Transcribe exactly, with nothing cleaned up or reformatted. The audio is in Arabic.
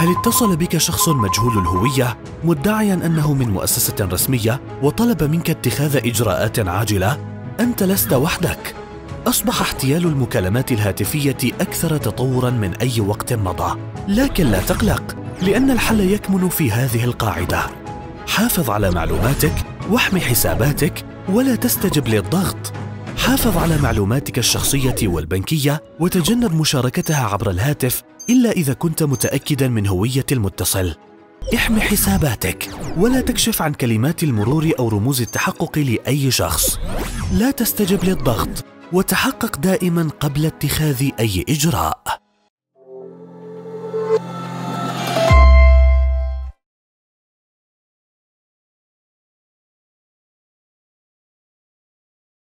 هل اتصل بك شخص مجهول الهوية مدعيا أنه من مؤسسة رسمية وطلب منك اتخاذ إجراءات عاجلة؟ أنت لست وحدك. أصبح احتيال المكالمات الهاتفية أكثر تطوراً من أي وقت مضى، لكن لا تقلق، لأن الحل يكمن في هذه القاعدة: حافظ على معلوماتك واحمِ حساباتك ولا تستجب للضغط. حافظ على معلوماتك الشخصية والبنكية وتجنب مشاركتها عبر الهاتف إلا إذا كنت متأكداً من هوية المتصل. احمِ حساباتك ولا تكشف عن كلمات المرور أو رموز التحقق لأي شخص. لا تستجب للضغط وتحقق دائماً قبل اتخاذ أي إجراء.